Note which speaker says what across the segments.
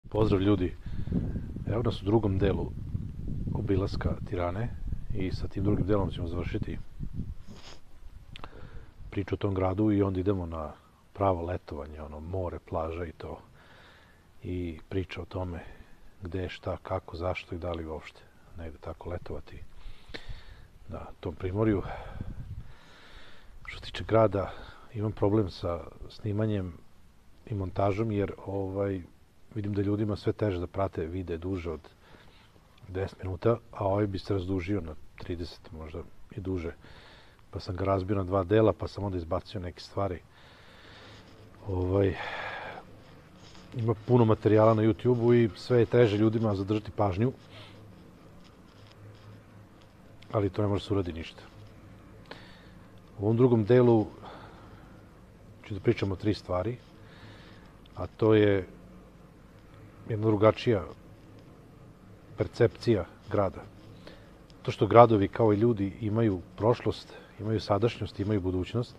Speaker 1: Pozdrav ljudi, evo nas u drugom delu obilaska Tirane i sa tim drugim delom ćemo završiti priču o tom gradu i onda idemo na pravo letovanje, more, plaža i to. I priča o tome gde, šta, kako, zašto i da li uopšte negde tako letovati na tom primorju. Što se tiče grada, imam problem sa snimanjem i montažom jer vidim da ljudima sve teže da prate vide duže od 10 minuta, a ovaj bi se razdužio na 30, možda i duže. Pa sam ga razbio na dva dela, pa sam onda izbacio neke stvari. Ima puno materijala na YouTube-u i sve je teže ljudima zadržati pažnju, ali to ne može se uradi ništa. U ovom drugom delu ću da pričam o 3 stvari, a to je jedna drugačija percepcija grada. To što gradovi kao i ljudi imaju prošlost, imaju sadašnjost, imaju budućnost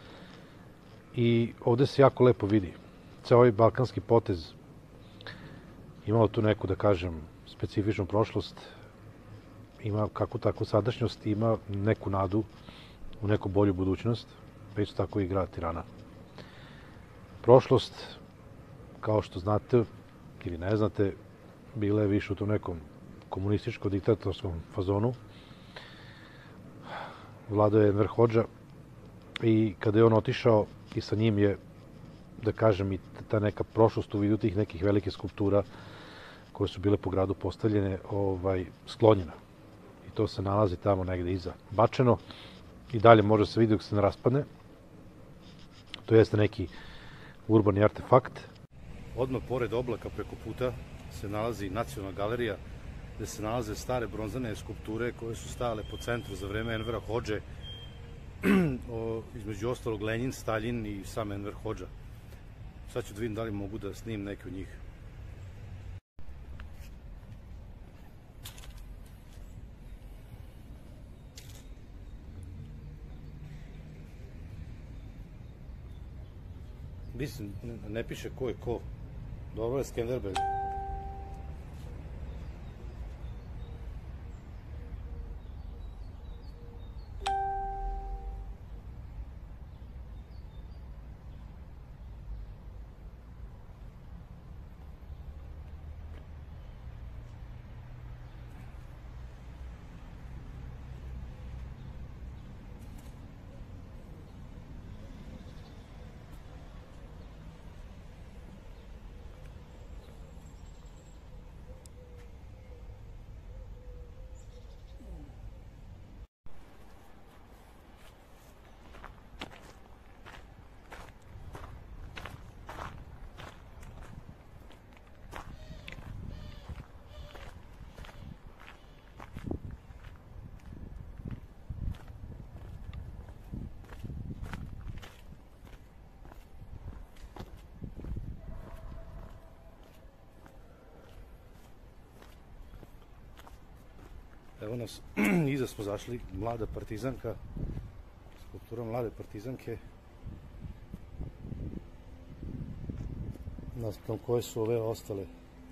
Speaker 1: i ovde se jako lepo vidi. Ceo ovaj balkanski potez imao tu neku, da kažem, specifičnu prošlost, ima kakvu takvu sadašnjost, ima neku nadu u neku bolju budućnost, pa isto tako i grad Tirana. Prošlost, kao što znate ili ne znate, bila je više u tom nekom komunističko-diktatorskom fazonu. Vladao je Enver Hodža i kada je on otišao i sa njim je, da kažem, i ta neka prošlost u vidu tih nekih velikih skulptura koje su bile po gradu postavljene, sklonjena. I to se nalazi tamo negde iza bačeno i dalje može se vidjeti dok se ne raspadne. To jeste neki urbani artefakt. Odmah pored oblaka preko puta se nalazi Nacionalna galerija, gde se nalaze stare bronzane skulpture koje su stajale po centru za vreme Envera Hodže, između ostalog Lenjin, Staljin i sam Enver Hodža. Sad ću da vidim da li mogu da snimim neke od njih. Mislim, ne piše ko je ko. Dobro je Skenderbeg. Evo nas, iza smo zašli, mlada partizanka, skulptura mlade partizanke, naspram koje su ove ostale.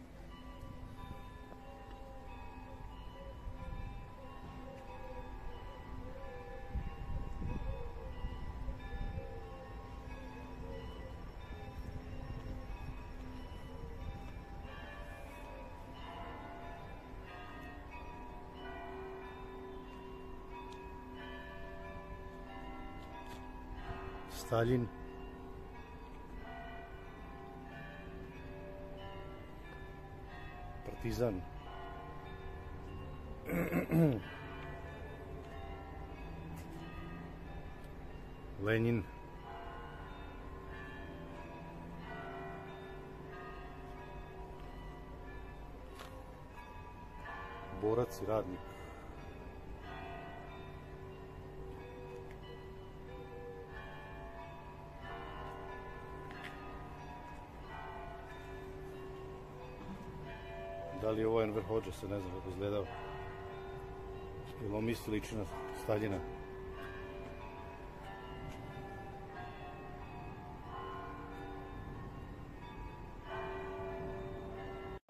Speaker 1: Staljin, Partizan, Lenjin, borac i radnik. Da li je ovo Enver Hodža, se ne znam kako izgledao. Ili on misli liči na Staljina.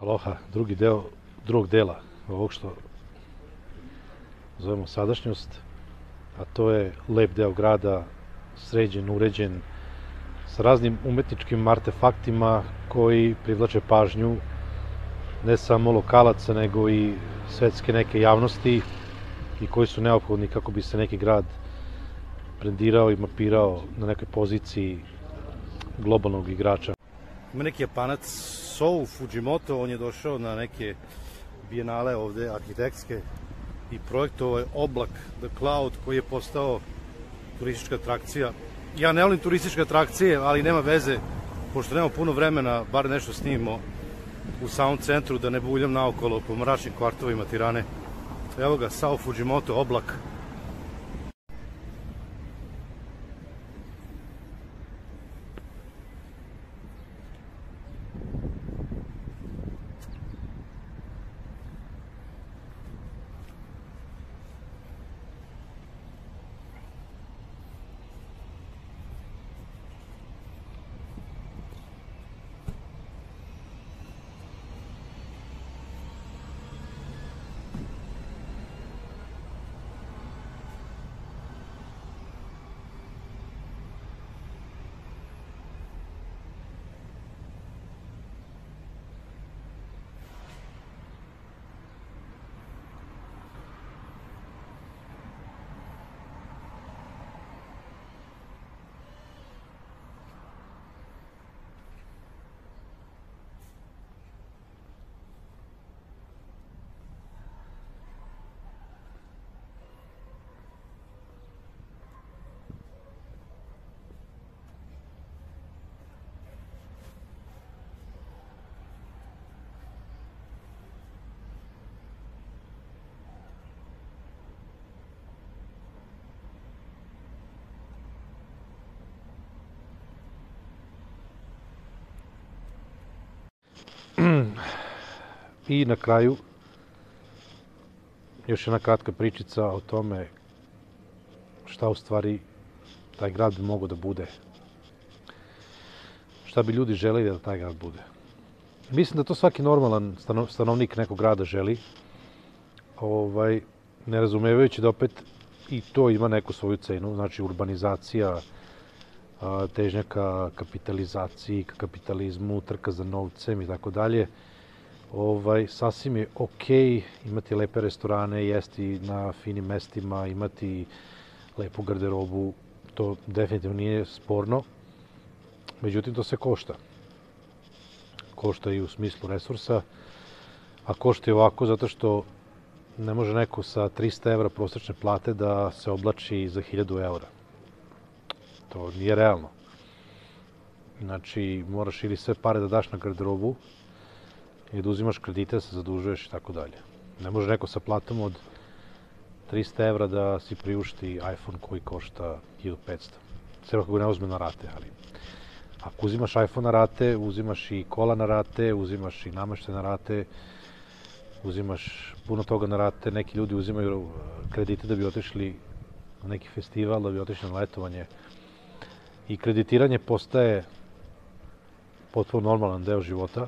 Speaker 1: Aloha, drugi deo drugog dela ovog što zovemo sadašnjost, a to je lep deo grada, sređen, uređen, sa raznim umetničkim artefaktima koji privlače pažnju ne samo lokalaca, nego i svetske neke javnosti i koji su neophodni kako bi se neki grad brendirao i mapirao na nekoj poziciji globalnog igrača. Ima neki Japanac, Sou Fujimoto, on je došao na neke bijenale ovde, arhitektske, i projektovao je oblak, The Cloud, koji je postao turistička atrakcija. Ja ne volim turističke atrakcije, ali nema veze, pošto nema puno vremena, bar nešto snimimo u samom centru, da ne buljam naokolo po mračnim kvartovima Tirane. Evo ga, Sao Fujimoto, oblak. I na kraju, još jedna kratka pričica o tome šta u stvari taj grad bi mogao da bude. Šta bi ljudi želeli da taj grad bude. Mislim da to svaki normalan stanovnik nekog grada želi, ne razumevajući da opet i to ima neku svoju cenu, znači urbanizacija, težnja ka kapitalizaciji, ka kapitalizmu, trka za novcem i tako dalje. Sasvim je okej imati lepe restorane, jesti na finim mestima, imati lepu garderobu, to definitivno nije sporno. Međutim, to sve košta. Košta i u smislu resursa, a košta i ovako zato što ne može neko sa 300 evra prosečne plate da se oblači za 1000 evra. To nije realno. Znači, moraš ili sve pare da daš na garderobu i da uzimaš kredite, da se zadužuješ i tako dalje. Ne može neko sa platom od 300 evra da si priušti iPhone koji košta 1500. Sve ako ga ne uzme na rate, ali ako uzimaš iPhone na rate, uzimaš i kola na rate, uzimaš i nameštaj na rate, uzimaš puno toga na rate, neki ljudi uzimaju kredite da bi otišli na neki festival, da bi otišli na letovanje. I kreditiranje postaje potpuno normalan deo života,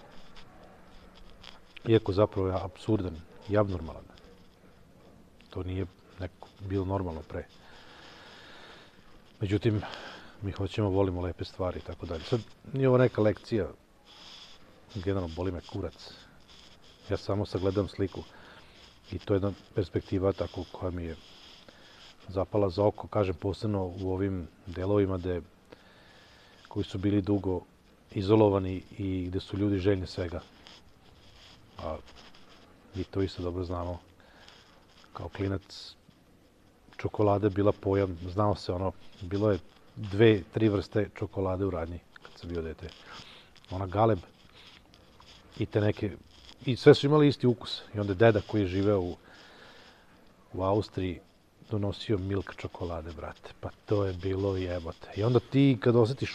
Speaker 1: iako zapravo je apsurdan i abnormalan. To nije bilo normalno pre. Međutim, mi hoćemo, volimo lepe stvari i tako dalje. Sad, nije ovo neka lekcija, generalno boli me kurac. Ja samo sagledam sliku i to je jedna perspektiva tako koja mi je zapala za oko, kažem, posebno u ovim delovima koji su bili dugo izolovani i gde su ljudi željni svega. A mi to isto dobro znamo. Kao klinac, čokolada je bila pojam, znao se ono, bilo je 2-3 vrste čokolade u Radnji, kad sam bio dete. Ona Galeb i te neke, i sve su imali isti ukus. I onda deda koji je živeo u Austriji donosio milk čokolade, brate. Pa to je bilo jebote. I onda ti kad osjetiš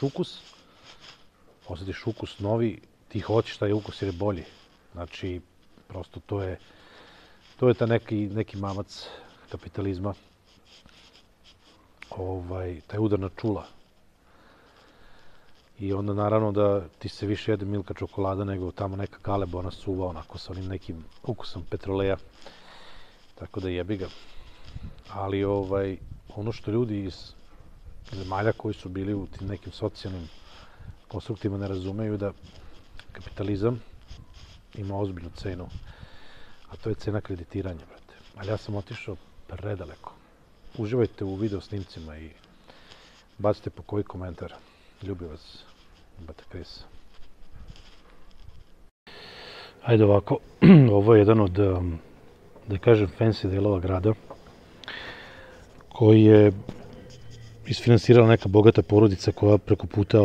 Speaker 1: ukus novi, ti hoćeš taj ukus jer je bolji. Znači, prosto to je ta neki mamac kapitalizma, taj udar na čula. I onda naravno da ti se više jede Milka čokolada nego tamo neka Kaleb, ona suva onako sa onim nekim ukusom petroleja. Tako da jebi ga. Ali ono što ljudi iz zemalja koji su bili u tim nekim socijalnim konstruktima ne razumeju da kapitalizam ima ozbiljnu cenu, a to je cena kreditiranja, brate. Ali ja sam otišao predaleko. Uživajte u video snimcima i bacite po koji komentar. Ljubi vas, Bata Kris. Ajde ovako, ovo je jedan od, da kažem, fancy delova grada, koji je isfinansirala neka bogata porodica koja preko puta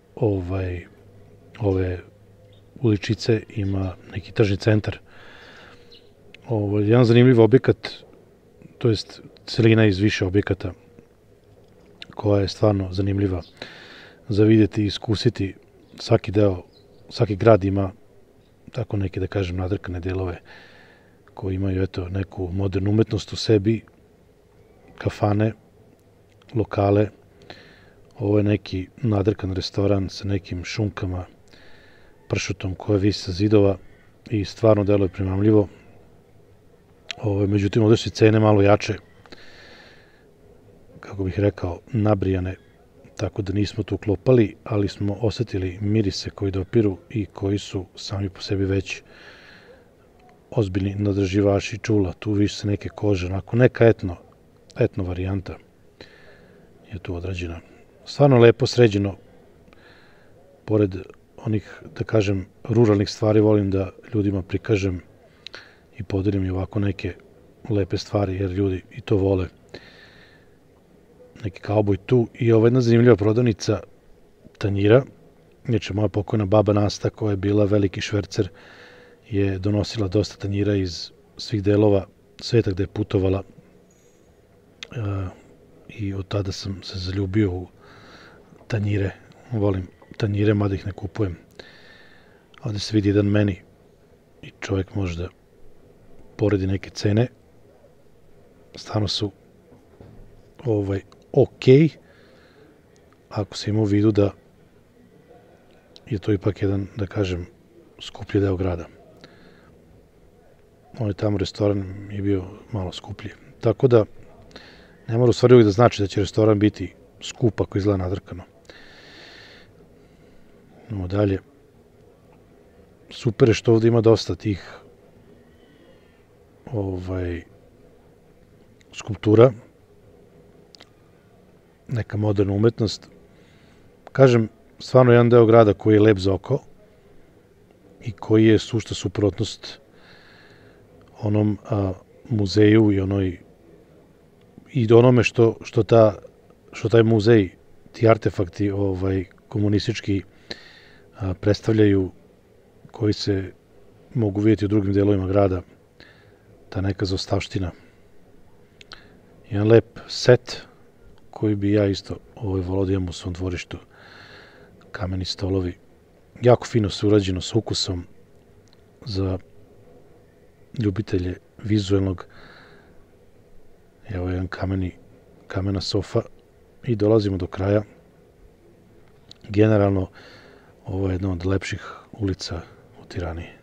Speaker 1: ove uličice ima neki tržni centar. Jedan zanimljiv objekat, to jest celina iz više objekata, koja je stvarno zanimljiva za vidjeti i iskusiti. Svaki grad ima tako neke, da kažem, nadrkane delove koji imaju, eto, neku modernu umetnost u sebi, kafane, lokale. Ovo je neki nadrkan restoran sa nekim šunkama, pršutom koja visi sa zidova i stvarno deluje primamljivo. Međutim, ovdje su cene malo jače, kako bih rekao, nabrijane, tako da nismo tu klopali, ali smo osetili mirise koji dopiru i koji su sami po sebi već ozbiljni nadraživači čula. Tu više se neke kože, onako neka etno varijanta je tu odrađena. Stvarno lepo sređeno, pored onih, da kažem, ruralnih stvari, volim da ljudima prikažem i podelim i ovako neke lepe stvari, jer ljudi i to vole. Neki kauboj tu i jedna zanimljiva prodavnica tanjira. Inače, moja pokojna baba Nasta, koja je bila veliki švercer, je donosila dosta tanjira iz svih delova sveta gde je putovala i od tada sam se zaljubio u tanjire. Volim tanjire, mada ih ne kupujem. Ovdje se vidi jedan meni i čovjek može da poredi neke cene. Stvarno su ok, ako se ima u vidu da je to ipak jedan, da kažem, skuplji deo grada. Ovaj tamo restoran je bio malo skuplji. Tako da, ne mora u stvari uvijek da znači da će restoran biti skup ako izgleda nadrkano. Idemo dalje. Super je što ovdje ima dosta tih skulptura, neka moderna umetnost. Kažem, stvarno jedan deo grada koji je lep za oko i koji je sušta suprotnost onom muzeju i onome što taj muzej, ti artefakti komunistički predstavljaju, koji se mogu vidjeti u drugim delovima grada, ta neka zaostavština. Jedan lep set koji bi ja isto volao da imam u svom dvorištu. Kameni stolovi. Jako fino su urađeno s ukusom za ljubitelje vizuelnog. Evo jedan kamena sofa i dolazimo do kraja. Generalno, ovo je jedna od lepših ulica u Tirani.